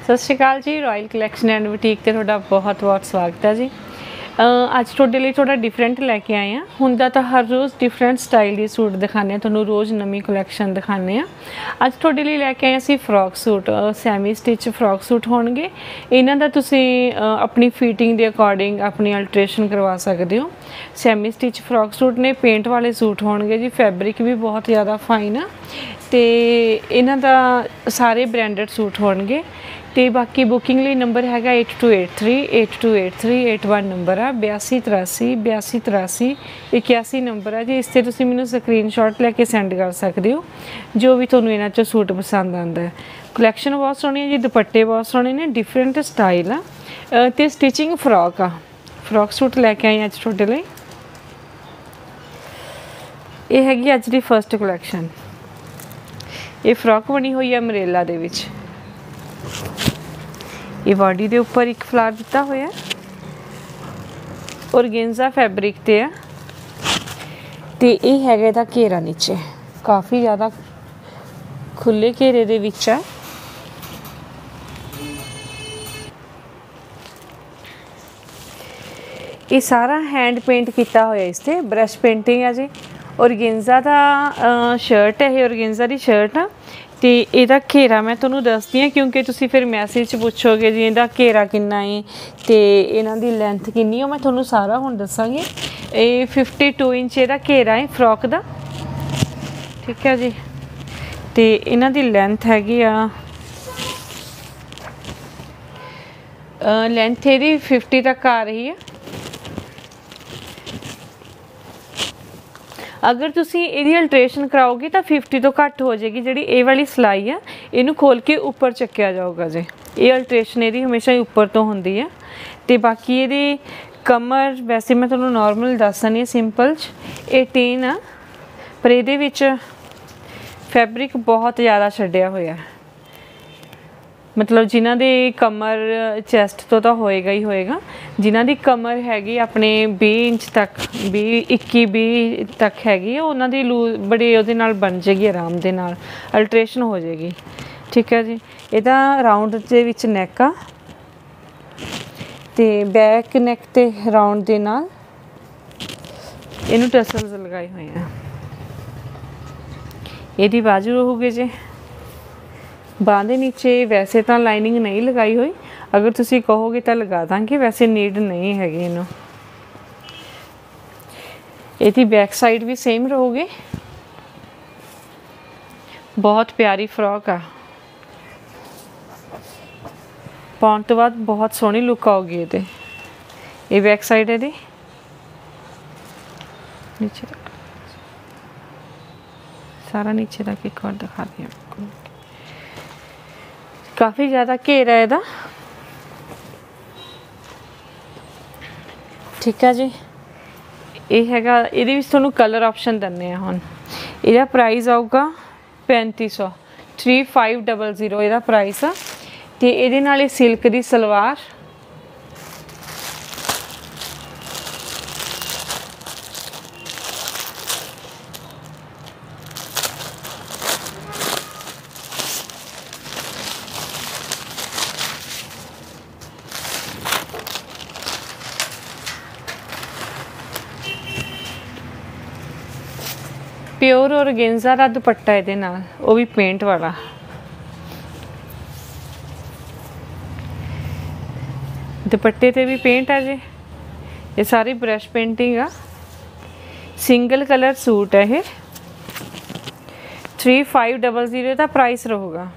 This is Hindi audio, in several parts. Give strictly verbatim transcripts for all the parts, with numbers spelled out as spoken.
सत श्री अकाल जी। रॉयल कलैक्शन एंड बुटीक ते तुहाडा बहुत बहुत स्वागत है जी। अज तुहाडे लई थोड़ा डिफरेंट लैके आए हैं। हुंदा तां हर रोज़ डिफरेंट स्टाइल के सूट दिखाने, तुहानूं रोज़ नवीं कलैक्शन दिखाने आ। अज तुहाडे लई लैके आए असीं frock suit, semi stitch frock suit होणगे। इन्हां दा तुसीं अपनी फिटिंग के अकॉर्डिंग अपनी अल्ट्रेशन करवा सकते हो। सैमी स्टिच फ्रॉक सूट ने, पेंट वाले सूट होणगे जी। फैब्रिक भी बहुत ज़्यादा फाइन आ ते इन्हां दा सारे ब्रांडेड सूट होणगे। तो बाकी बुकिंग लिए नंबर हैगा eight two eight three eight two eight three eight one number आ, बयासी तरासी बयासी तरासी इक्यासी नंबर है जी। इस ते तुसीं मैनूं स्क्रीनशॉट लैके सेंड कर सकते हो जो भी तुहानूं इन्हां चों सूट पसंद आंदा है। कलैक्शन बहुत सोहनी है जी, दुपट्टे बहुत सोहने ने, डिफरेंट स्टाइल आ ते स्टिचिंग फ्रॉक आ। फ्रॉक सूट लैके आई अज तुहाडे लई। ये हैगी अज दी फस्ट कलैक्शन। ये फ्रॉक बनी हुई है अमरेला दे विच। ये बॉडी के उपर एक फ्लावर दिता हुआ है, ऑर्गेन्जा फैब्रिक ते है ते ये हैगा इहदा घेरा नीचे, काफ़ी ज़्यादा खुले घेरे दे विच है। ये सारा हैंड पेंट किया हुआ इस ते, ब्रश पेंटिंग है जी। ऑर्गेन्जा का शर्ट है, ये ऑर्गेन्जा की शर्ट आ तो यदा घेरा मैं तुहानूं दसदी हाँ क्योंकि तुसीं फिर मैसेज पुछोगे जी इहदा घेरा किन्ना है तो इन्हां दी लेंथ किन्नी है, मैं तुहानूं सारा हुण दसांगी। ये फिफ्टी टू इंच इहदा घेरा है फ्रॉक दा, ठीक है जी। तो इन्हां दी लेंथ हैगी आ, लेंथ इहदी फिफ्टी तक आ रही है। अगर तुसीं इहदी अल्ट्रेशन कराओगे तो फिफ्टी तो घट हो जाएगी। जिहड़ी ये वाली सिलाई है इनू खोल के उपर चक्या जाऊगा जी। ये अल्ट्रेशन इहदी हमेशा ही उपर तो होंदी है। तो बाकी इहदी कमर वैसे मैं तुहानूं नॉर्मल दस दनी सिंपल एटीन आ, पर इहदे विच फैब्रिक बहुत ज़्यादा छड्डिया होया है। मतलब जिन्हां दी कमर चैसट तो तो होएगा ही होएगा, जिन्हां दी कमर हैगी अपने बीस इंच तक, बीस इक्की बीस तक हैगी, उन्हां दी लूज बड़ी उहदे नाल बन जाएगी, आराम दे नाल अल्ट्रेशन हो जाएगी, ठीक है जी। इहदा राउंड दे विच नैक आ ते बैक नैक ते राउंड दे नाल इहनूं टसल्स लगाए हुए हैं। इहदी बाजू रहूगी जी। बांह दे नीचे वैसे तो लाइनिंग नहीं लगाई हुई, अगर तुसी कहोगे तो लगा देंगे, वैसे नीड नहीं हैगी इनू। इहदी बैक साइड भी सेम रहोगे। बहुत प्यारी फ्रॉक आ, पाउण तो बाद बहुत सोहनी लुक आऊगी इहदे। ये बैक साइड है दी, नीचे तक सारा नीचे तक एक बार दिखा दिया आपको। काफ़ी ज़्यादा घेरा है इहदा, ठीक है जी। ये हैगा, इहदे विच तुहानूं कलर ऑप्शन दिन्ने आ हुण। इहदा प्राइस आऊगा पैंती सौ, थ्री फाइव डबल जीरो इहदा प्राइस आ। तो इहदे नाल सिल्क दी सलवार, प्योर ऑर्गेन्जा का दुपट्टा इहदे नाल, वो भी पेंट वाला। दुपट्टे ते भी पेंट है जी। ये सारी ब्रश पेंटिंग आ। सिंगल कलर सूट है ये, थ्री फाइव डबल जीरो का प्राइस रहूगा।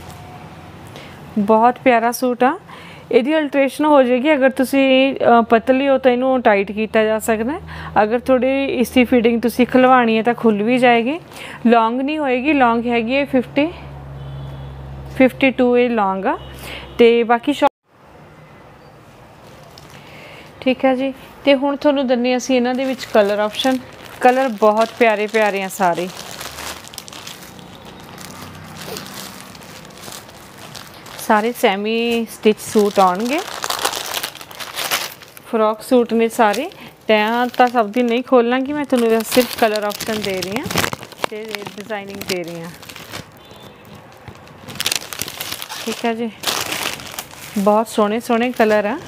बहुत प्यारा सूट आ। इहदी अल्ट्रेशन हो जाएगी, अगर तुसी पतली हो तो इनू टाइट किया जा सकता है, अगर थोड़ी इसकी फिटिंग तुसी खलवानी है तो खुल भी जाएगी। लॉन्ग नहीं होएगी, लॉन्ग हैगी है फिफ्टी फिफ्टी टू ये लॉन्ग आ। तो बाकी शॉप, ठीक है जी। तो हुण तुहानूं दन्ने असीं इन्हां दे विच कलर ऑप्शन। कलर बहुत प्यारे प्यारे हैं सारे। सारे सैमी स्टिच सूट आउणगे, फ्रॉक सूट ने सारे। तैं तो सब दी नहीं खोलना कि मैं तुहानूं सिर्फ कलर ऑप्शन दे रही हूँ ते डिज़ाइनिंग दे रही हूँ, ठीक है जी। बहुत सोहने सोहने कलर आ।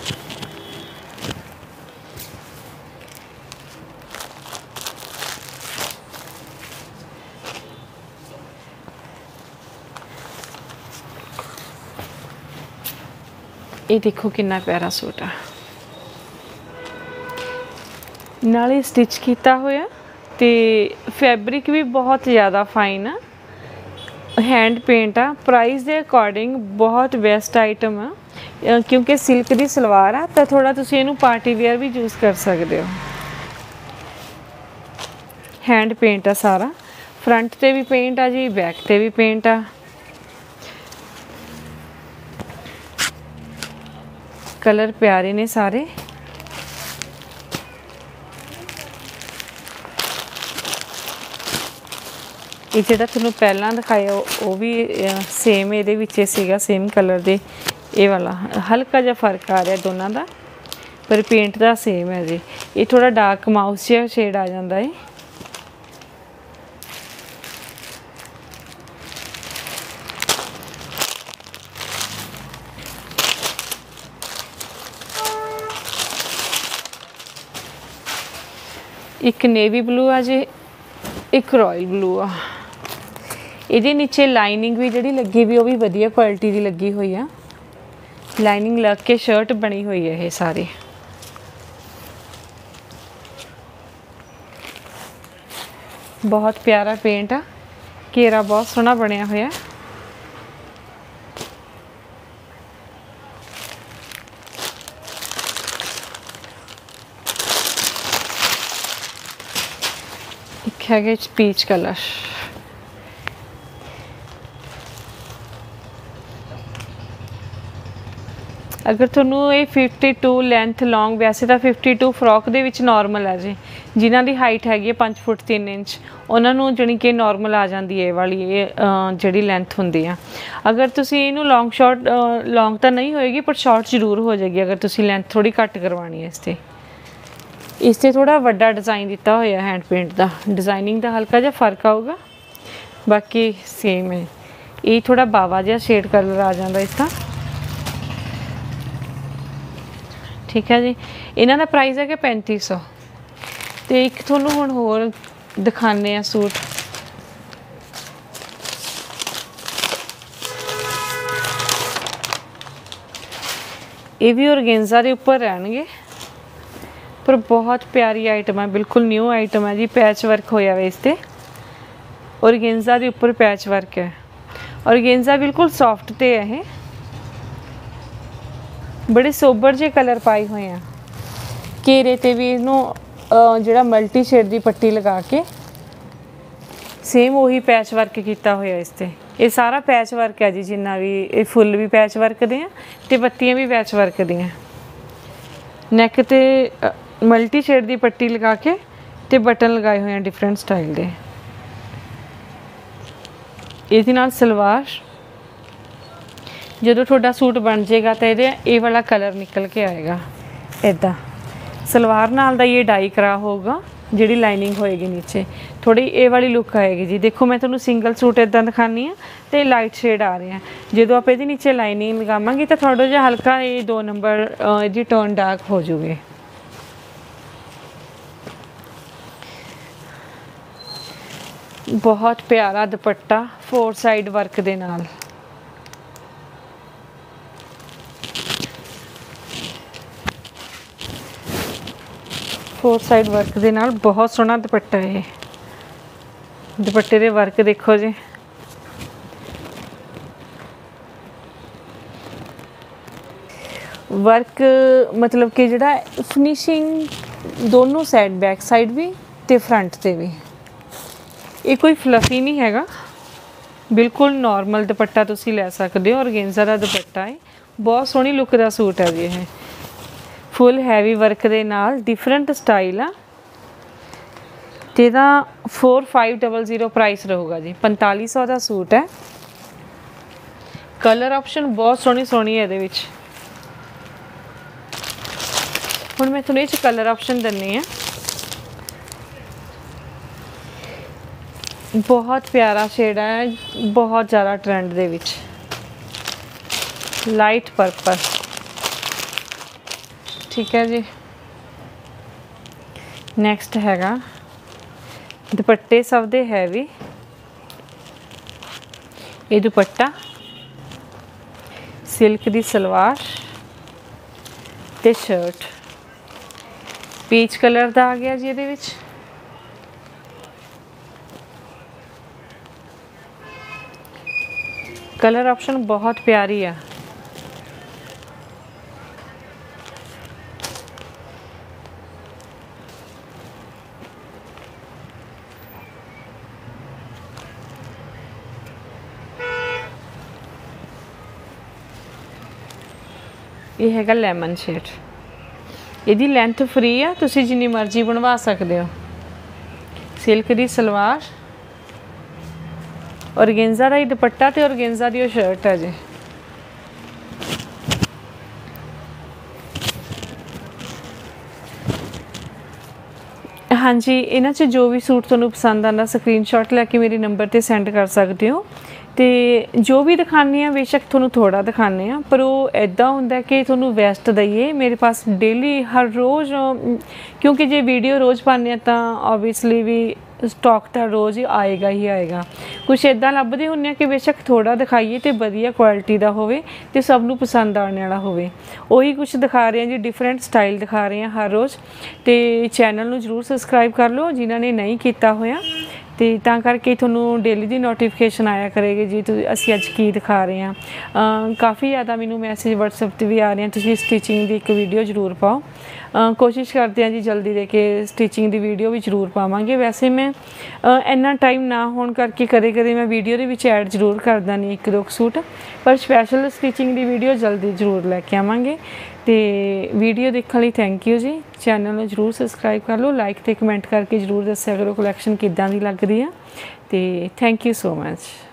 ये देखो कितना प्यारा सूट आ, नाले स्टिच किया होया ते फैब्रिक भी बहुत ज़्यादा फाइन आ, हैंड पेंट आ। प्राइस के अकॉर्डिंग बहुत बेस्ट आइटम आ, क्योंकि सिल्क की सलवार आ तो थोड़ा तुसीं इहनूं पार्टी वेयर भी यूज़ कर सकते हो। हैंड पेंट आ सारा, फ्रंट ते भी पेंट आ जी, बैक ते भी पेंट आ। कलर प्यारे ने सारे। ये जो तुहानूं पहलां दिखाया वो भी सेम ये सीगा, सेम कलर दे। ये वाला हल्का जा फर्क आ रहा दोनों का, पर पेंट का सेम है जी। ये थोड़ा डार्क माउस जिहा शेड आ जाता है। एक नेवी ब्लू आ जी, एक रॉयल ब्लू आ। ये नीचे लाइनिंग भी जी लगी भी, वो भी वधिया क्वालिटी की लगी हुई है। लाइनिंग लग के शर्ट बनी हुई है ये सारी। बहुत प्यारा पेंट आ, घेरा बहुत सोहना बनया होया। एक है पीच कलर। अगर थोनू ये फिफ्टी टू लेंथ लॉन्ग, वैसे तो फिफ्टी टू फ्रॉक दे विच नॉर्मल है जी, जिन्हां दी हाइट हैगी पाँच फुट तीन इंच, उन्होंने जानी कि नॉर्मल आ जाती है वाली ये जी लेंथ होंदी है। अगर तुसी इनू लॉन्ग शॉर्ट, लॉन्ग तो नहीं होएगी पर शॉर्ट जरूर हो जाएगी अगर तुसी लेंथ थोड़ी घट करवानी है। इससे इससे थोड़ा वड्डा डिज़ाइन दिता होया हैंड पेंट का, डिज़ाइनिंग का हल्का जा फर्क आऊगा, बाकी सेम है। ये थोड़ा बावा जिहा शेड कलर आ जाता इसका। ठीक है जी, इन्हां दा प्राइस है कि पैंती सौ। तो एक थोनू हुण होर दिखाने आ सूट। ये भी ऑर्गेन्जा के उपर रहणगे, पर बहुत प्यारी आइटम है, बिल्कुल न्यू आइटम है जी। पैच वर्क होया वे इस ते, ऑर्गेन्जा के उपर पैच वर्क है। ऑर्गेन्जा बिल्कुल सॉफ्ट ते है, बड़े सोबर जे कलर पाए हुए हैं। घेरे ते भी इनू जिहड़ा मल्टी शेड की पट्टी लगा के सेम वही पैच वर्क किया होया इस ते। ये सारा पैच वर्क है जी, जिन्ना भी ये फुल भी पैच वर्क दे हैं ते बत्तियां भी पैच वर्क दी हैं। नैक ते मल्टी शेड की पट्टी लगा के ते बटन लगाए हुए हैं डिफरेंट स्टाइल दे। इहदे नाल सलवार जो थोड़ा सूट बन जाएगा तो ये ये वाला कलर निकल के आएगा इदा। सलवार नाल दा ये डाई करा होगा, जिहड़ी लाइनिंग होएगी नीचे थोड़ी ये वाली लुक आएगी जी। देखो मैं तुहानूं सिंगल सूट इदा दिखानी है तो लाइट शेड आ रहे हैं, जो आप ये नीचे लाइनिंग लगावांगे तो थोड़ा जिहा हल्का ये दो नंबर इसकी टोन डार्क हो जाऊगी। बहुत प्यारा दुपट्टा फोर साइड वर्क दे नाल। फोर साइड वर्क दे नाल बहुत सोहना दुपट्टा है। दुपट्टे दे वर्क देखो जी, वर्क मतलब कि जिहड़ा फिनिशिंग दोनों साइड, बैक साइड भी ते फ्रंट ते भी। ये कोई फ्लफी नहीं हैगा, बिल्कुल नॉर्मल दुपट्टा तुसी लै सकदे हो। ऑर्गेन्जा दा दुपट्टा है, बहुत सोहनी लुक दा सूट है जी। ये फुल हैवी वर्क दे नाल डिफरेंट स्टाइल आ। तेरा four five double zero price रहूगा जी। पैंताली सौ का सूट है। कलर ऑप्शन बहुत सोहनी सोहनी है ये। हुण मैं थोड़े कलर ऑप्शन दिन्नी है। बहुत प्यारा शेड है, बहुत ज़्यादा ट्रेंड दे विच। लाइट पर्पल, ठीक है जी। नैक्सट हैगा दुपट्टे सब दे हैवी, ये दुपट्टा सिल्क दी सलवार ते शर्ट पीच कलर दा आ गया जी। ये कलर ऑप्शन बहुत प्यारी है। ये हैगा लैमन शेड, यदी लेंथ फ्री है, तुसी जिन्नी मर्जी बनवा सकते हो। सिल्क दी सलवार, ऑर्गेन्जा दा ही दुपट्टा ते ऑर्गेन्जा दी शर्ट है जी। हाँ जी, इन्हां च जो भी सूट तुहानूं पसंद आंदा स्क्रीनशॉट लैके मेरे नंबर ते सेंड कर सकते हो। तो जो भी दिखाने हैं बेशक थोड़ा थोड़ा दिखाने हैं, पर वो इदा होंगे कि थोड़ा बेस्ट दईए। मेरे पास डेली हर रोज़, क्योंकि जे वीडियो रोज़ पाने तो ऑबवियसली भी स्टॉक तो रोज़ ही आएगा ही आएगा। कुछ इदा लभदे होंगे कि बेशक थोड़ा दिखाइए तो वधिया क्वालिटी का होवे ते सबनूं पसंद आने वाला होवे। उही कुछ दिखा रहे हैं जी, डिफरेंट स्टाइल दिखा रहे हैं हर रोज़। तो चैनल नूं जरूर सबसक्राइब कर लो जिन्हां ने नहीं किया होया, तो तां करके थोनों डेली की नोटिफिकेशन आया करेगी जी तुसीं असीं अज की दिखा रहे हैं। काफ़ी ज़्यादा मैनू मैसेज वट्सएप पर भी आ रहे हैं, तुसीं स्टिचिंग की एक वीडियो जरूर पाओ। आ, कोशिश करते हैं जी जल्दी दे के स्टिचिंग की वीडियो भी जरूर पावांगे। वैसे मैं इन्ना टाइम ना होने करके कदे कदे मैं वीडियो के ऐड जरूर कर दी एक दो सूट, पर स्पैशल स्टिचिंग की वीडियो जल्दी जरूर लैके आवांगे। तो वीडियो देखने लिए थैंक यू जी। चैनल में जरूर सबसक्राइब कर लो, लाइक तो कमेंट करके जरूर दस्या करो कलैक्शन किदां दी लग रही है। तो थैंक यू सो मच।